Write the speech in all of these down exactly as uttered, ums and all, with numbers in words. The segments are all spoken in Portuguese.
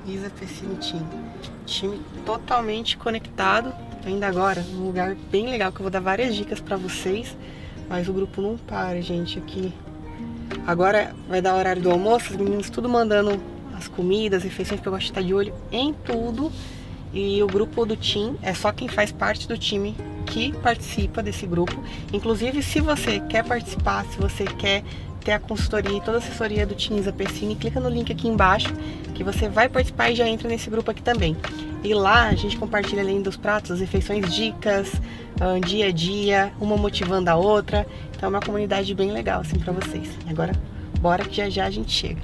Isa Pessini Team. Time totalmente conectado, ainda agora, num lugar bem legal, que eu vou dar várias dicas pra vocês. Mas o grupo não para, gente, aqui. Agora vai dar o horário do almoço, os meninos tudo mandando as comidas, as refeições, que eu gosto de estar de olho em tudo. E o grupo do Team é só quem faz parte do time que participa desse grupo. Inclusive, se você quer participar, se você quer ter a consultoria e toda a assessoria do Team Isa Pessini, clica no link aqui embaixo que você vai participar e já entra nesse grupo aqui também. E lá a gente compartilha, além dos pratos, as refeições, dicas, um, dia a dia, uma motivando a outra. Então é uma comunidade bem legal assim pra vocês. Agora bora que já já a gente chega.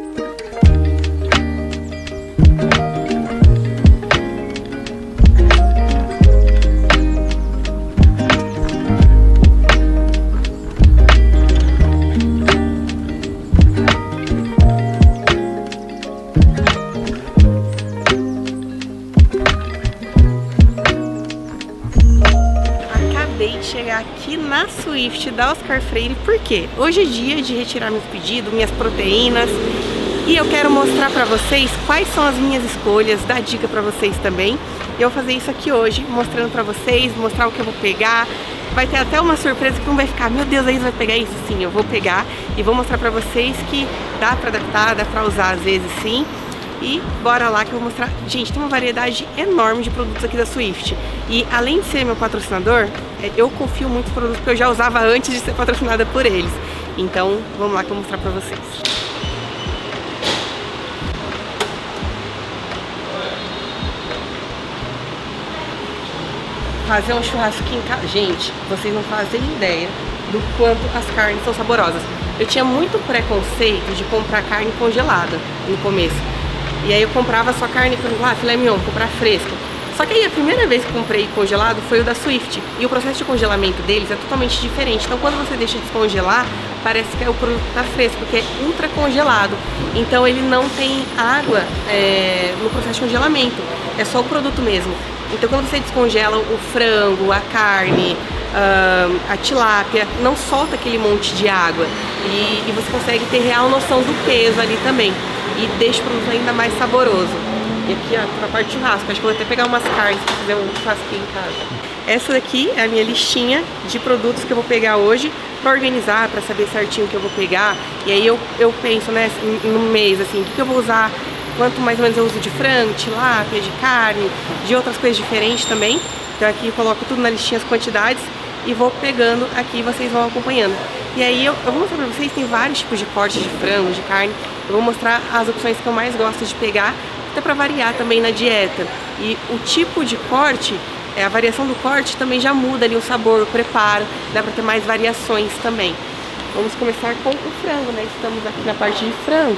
Chegar aqui na Swift da Oscar Freire, porque hoje é dia de retirar meus pedidos, minhas proteínas, e eu quero mostrar pra vocês quais são as minhas escolhas, dar dica pra vocês também. E eu vou fazer isso aqui hoje, mostrando pra vocês, mostrar o que eu vou pegar. Vai ter até uma surpresa que não vai ficar, meu Deus, a Isa vai pegar isso? Sim, eu vou pegar e vou mostrar pra vocês que dá pra adaptar, dá pra usar às vezes sim. E bora lá que eu vou mostrar. Gente, tem uma variedade enorme de produtos aqui da Swift. E além de ser meu patrocinador, eu confio muito nos produtos que eu já usava antes de ser patrocinada por eles. Então, vamos lá que eu vou mostrar pra vocês. Fazer um churrasquinho em casa. Gente, vocês não fazem ideia do quanto as carnes são saborosas. Eu tinha muito preconceito de comprar carne congelada no começo. E aí eu comprava só carne, por exemplo, ah, filé mignon, comprar fresco. Só que aí a primeira vez que eu comprei congelado foi o da Swift. E o processo de congelamento deles é totalmente diferente. Então quando você deixa descongelar, parece que o produto tá fresco, porque é ultra congelado. Então ele não tem água é, no processo de congelamento. É só o produto mesmo. Então quando você descongela o frango, a carne, uh, a tilápia, não solta aquele monte de água. E, e você consegue ter real noção do peso ali também. E deixa o produto ainda mais saboroso. E aqui, ó, pra parte de churrasco. Acho que eu vou até pegar umas carnes pra fazer um churrasquinho em casa. Essa daqui é a minha listinha de produtos que eu vou pegar hoje pra organizar, pra saber certinho o que eu vou pegar. E aí eu, eu penso, né, no mês, assim, o que, que eu vou usar, quanto mais ou menos eu uso de frango, tilápia, de carne, de outras coisas diferentes também. Então aqui eu coloco tudo na listinha, as quantidades, e vou pegando aqui e vocês vão acompanhando. E aí eu, eu vou mostrar pra vocês, tem vários tipos de cortes de frango, de carne. Eu vou mostrar as opções que eu mais gosto de pegar, até pra variar também na dieta. E o tipo de corte, é, a variação do corte também já muda ali o sabor, o preparo, dá pra ter mais variações também. Vamos começar com o frango, né? Estamos aqui na parte de frango.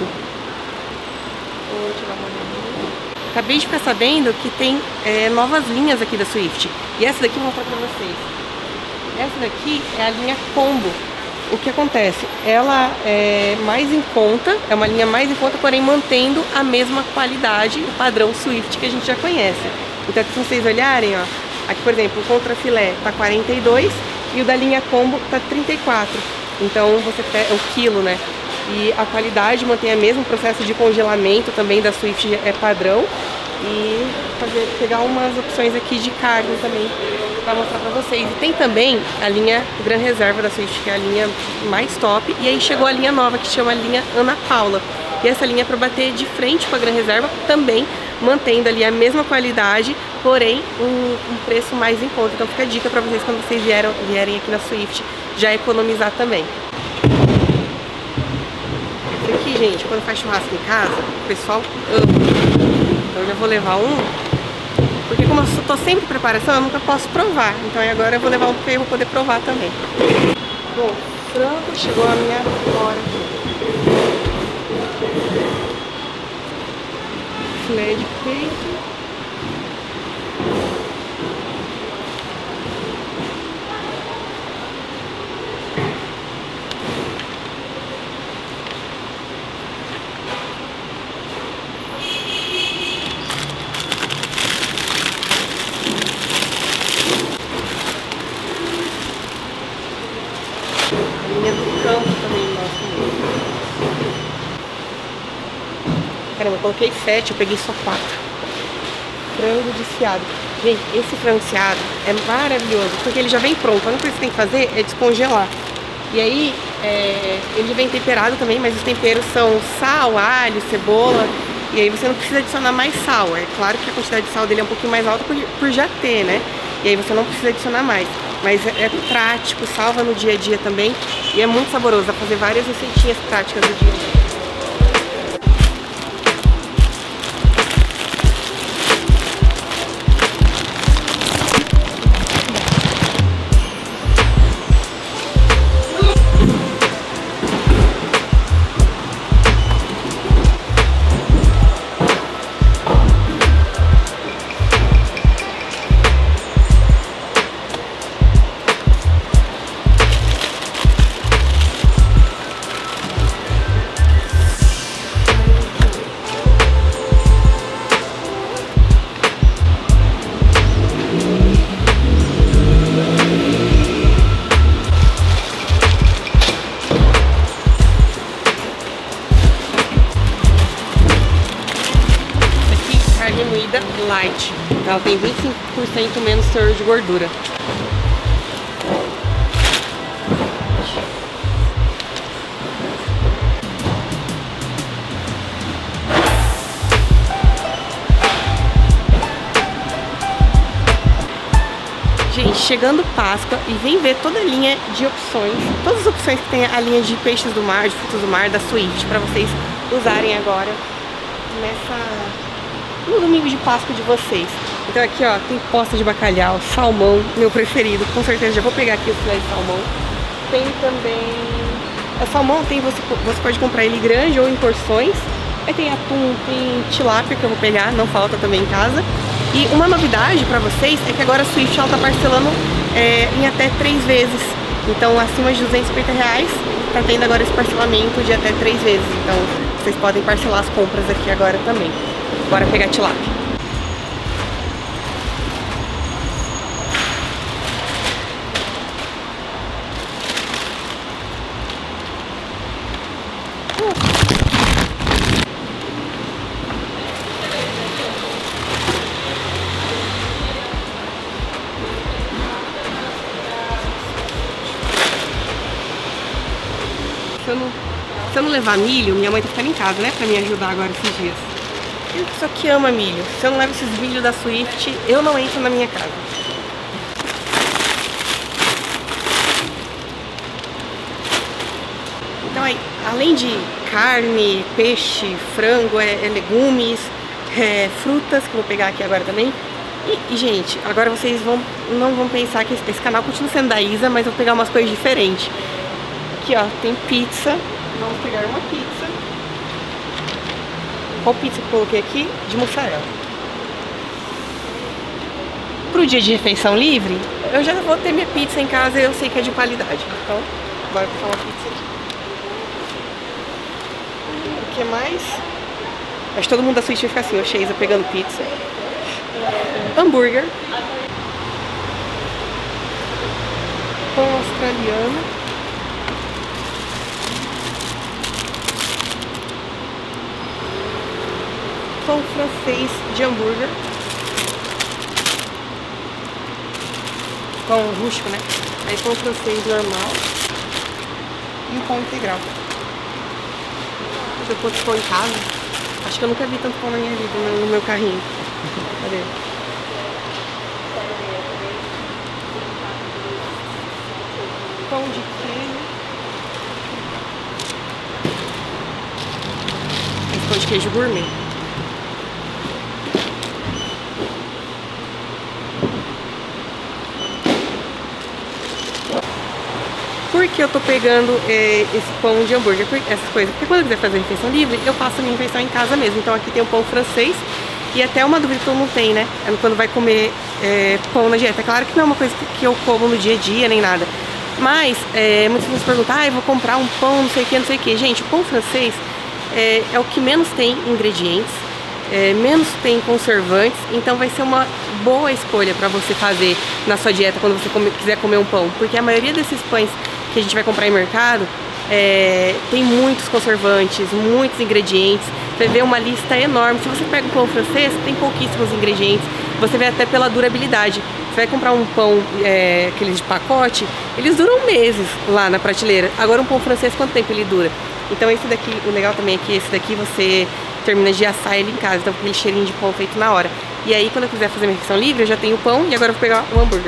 Vou tirar uma olhadinha. Acabei de ficar sabendo que tem é, novas linhas aqui da Swift. E essa daqui eu vou mostrar pra vocês. Essa daqui é a linha Combo. O que acontece? Ela é mais em conta, é uma linha mais em conta, porém mantendo a mesma qualidade, o padrão Swift que a gente já conhece. Então aqui, se vocês olharem, ó, aqui por exemplo, o contrafilé tá quarenta e dois e o da linha Combo tá trinta e quatro. Então você pega o quilo, né? E a qualidade mantém a mesma, o processo de congelamento também da Swift é padrão. E fazer, pegar umas opções aqui de carne também para mostrar para vocês. E tem também a linha Gran Reserva da Swift, que é a linha mais top. E aí chegou a linha nova, que chama a linha Ana Paula. E essa linha é para bater de frente com a Gran Reserva, também mantendo ali a mesma qualidade, porém um, um preço mais em conta. Então fica a dica para vocês quando vocês vieram, vierem aqui na Swift, já economizar também. Esse aqui, gente, quando faz churrasco em casa, o pessoal ama. Então eu já vou levar um, porque como eu tô sempre em preparação, eu nunca posso provar. Então agora eu vou levar um porque eu vou poder provar também. Bom, frango, chegou a minha hora aqui. Filé de peito. Campo também gosto muito. Caramba, eu coloquei sete, eu peguei só quatro. Frango desfiado. Gente, esse frango desfiado é maravilhoso, porque ele já vem pronto. A única coisa que você tem que fazer é descongelar. E aí, é, ele vem temperado também, mas os temperos são sal, alho, cebola. E aí você não precisa adicionar mais sal. É claro que a quantidade de sal dele é um pouquinho mais alta por, por já ter, né? E aí você não precisa adicionar mais. Mas é, é prático, salva no dia a dia também. E é muito saboroso, dá pra fazer várias receitinhas práticas do dia a dia. Moída light, ela tem vinte e cinco por cento menos teor de gordura. Gente, chegando Páscoa e vem ver toda a linha de opções, todas as opções que tem a linha de peixes do mar, de frutos do mar, da Swift, para vocês usarem agora nessa... no domingo de Páscoa de vocês. Então aqui ó, tem posta de bacalhau, salmão, meu preferido, com certeza já vou pegar aqui o filé de salmão. Tem também... o salmão tem, você, você pode comprar ele grande ou em porções. Aí tem atum, tem tilápia que eu vou pegar, não falta também em casa. E uma novidade pra vocês é que agora a Swift ela tá parcelando é, em até três vezes. Então acima de duzentos e cinquenta reais tá tendo agora esse parcelamento de até três vezes. Então vocês podem parcelar as compras aqui agora também. Bora pegar tilápia. Se eu, não, se eu não levar milho, minha mãe tá ficando em casa, né? Pra me ajudar agora esses dias. Eu só que ama milho. Se eu não levo esses milho da Swift, eu não entro na minha casa. Então aí, além de carne, peixe, frango, é, é legumes, é, frutas, que eu vou pegar aqui agora também. E, e gente, agora vocês vão, não vão pensar que esse, esse canal continua sendo da Isa, mas eu vou pegar umas coisas diferentes. Aqui ó, tem pizza. Vamos pegar uma pizza. Qual pizza que eu coloquei aqui? De mussarela. Pro dia de refeição livre, eu já vou ter minha pizza em casa e eu sei que é de qualidade. Então, bora pegar uma pizza aqui. O que mais? Acho que todo mundo da Swift vai ficar assim, o Sheisa pegando pizza. Hambúrguer. Pão australiano. Pão francês de hambúrguer. Pão rústico, né? Aí pão francês normal. E um pão integral. Depois de pão em casa. Acho que eu nunca vi tanto pão na minha vida no meu carrinho. Cadê? Pão de queijo. Esse pão de queijo gourmet. Por que eu tô pegando é, esse pão de hambúrguer, essas coisas? Porque quando eu quiser fazer refeição livre, eu faço a minha refeição em casa mesmo. Então aqui tem o pão francês e até uma dúvida que todo mundo tem, né? É quando vai comer é, pão na dieta. É claro que não é uma coisa que eu como no dia a dia, nem nada. Mas é, muitas pessoas perguntam, ah, eu vou comprar um pão, não sei o que, não sei o que. Gente, o pão francês é, é o que menos tem ingredientes, é, menos tem conservantes. Então vai ser uma boa escolha pra você fazer na sua dieta quando você come, quiser comer um pão. Porque a maioria desses pães que a gente vai comprar em mercado é, tem muitos conservantes, muitos ingredientes você vê uma lista enorme. Se você pega o pão francês, tem pouquíssimos ingredientes, você vê até pela durabilidade. Você vai comprar um pão, é, aqueles de pacote, eles duram meses lá na prateleira. Agora um pão francês, quanto tempo ele dura? Então esse daqui, o legal também é que esse daqui você termina de assar ele em casa, então com aquele cheirinho de pão feito na hora. E aí quando eu quiser fazer minha refeição livre, eu já tenho o pão e agora eu vou pegar o hambúrguer.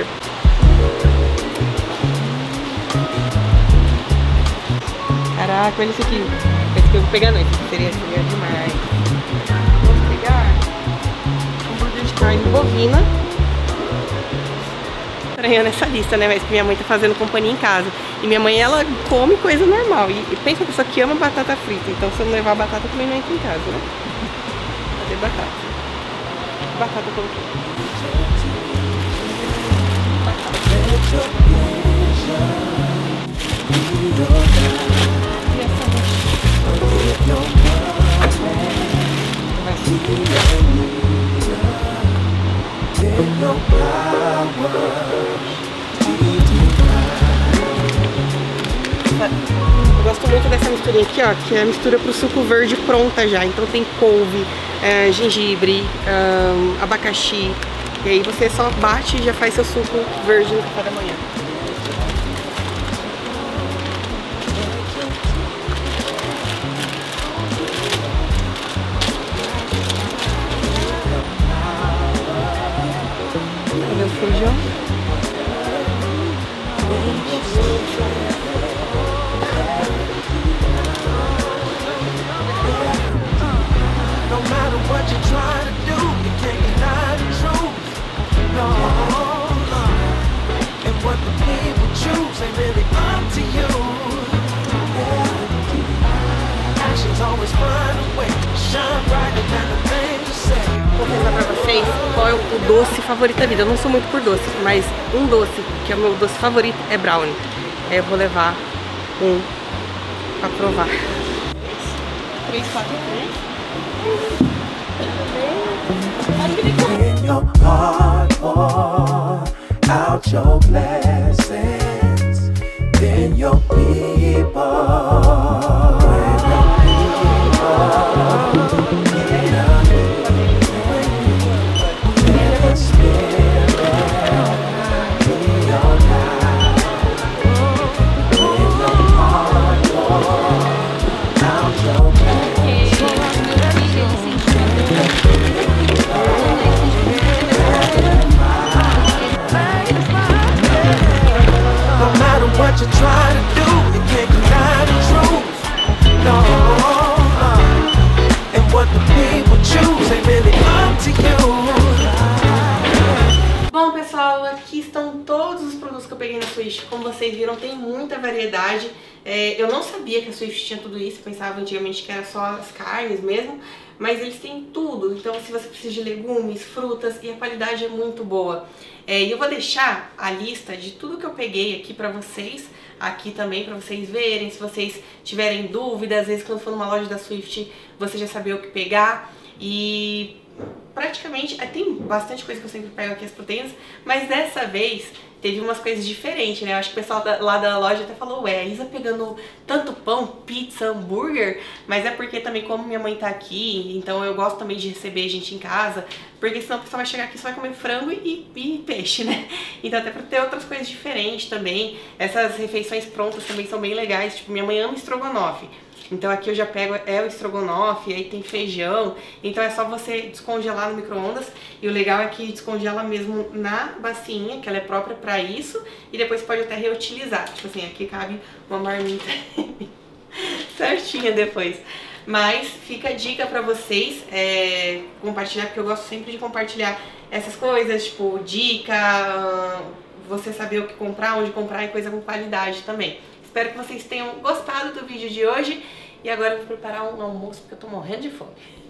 Caraca, olha esse aqui. Esse que eu vou pegar não, esse aqui seria, seria demais. Vamos pegar hambúrguer de carne bovina. Estranhando essa lista, né? Mas que minha mãe tá fazendo companhia em casa. E minha mãe, ela come coisa normal. E, e pensa a pessoa que ama batata frita. Então se eu não levar batata, também não entra em casa, né? Cadê batata? Batata eu coloquei. Eu gosto muito dessa misturinha aqui, ó, que é a mistura pro suco verde pronta já. Então tem couve, é, gengibre, um, abacaxi. E aí você só bate e já faz seu suco verde no café da manhã. Cadê o feijão? Vou contar pra vocês qual é o doce favorito da vida. Eu não sou muito por doce, mas um doce que é o meu doce favorito é brownie. Aí eu vou levar um pra provar. três, quatro, três. In your heart, pour out your blessings. Then your people. Bom, pessoal, aqui estão todos os produtos que eu peguei na Swift. Como vocês viram, tem muita variedade. É, eu não sabia que a Swift tinha tudo isso, eu pensava antigamente que era só as carnes mesmo, mas eles têm tudo. Então se você precisa de legumes, frutas, e a qualidade é muito boa. É, e eu vou deixar a lista de tudo que eu peguei aqui pra vocês, aqui também pra vocês verem, se vocês tiverem dúvidas, às vezes quando for numa loja da Swift você já saber o que pegar. E praticamente, tem bastante coisa que eu sempre pego aqui, as proteínas, mas dessa vez teve umas coisas diferentes, né? Eu acho que o pessoal da, lá da loja até falou, ué, a Isa pegando tanto pão, pizza, hambúrguer, mas é porque também como minha mãe tá aqui, então eu gosto também de receber gente em casa, porque senão o pessoal vai chegar aqui e só vai comer frango e, e peixe, né? Então até pra ter outras coisas diferentes também. Essas refeições prontas também são bem legais, tipo, minha mãe ama estrogonofe. Então aqui eu já pego é o estrogonofe, aí tem feijão, então é só você descongelar no micro-ondas. E o legal é que descongela mesmo na bacinha, que ela é própria pra isso, e depois pode até reutilizar. Tipo assim, aqui cabe uma marmita certinha depois. Mas fica a dica pra vocês é, compartilhar, porque eu gosto sempre de compartilhar essas coisas, tipo dica, você saber o que comprar, onde comprar e coisa com qualidade também. Espero que vocês tenham gostado do vídeo de hoje. E agora eu vou preparar um almoço porque eu tô morrendo de fome.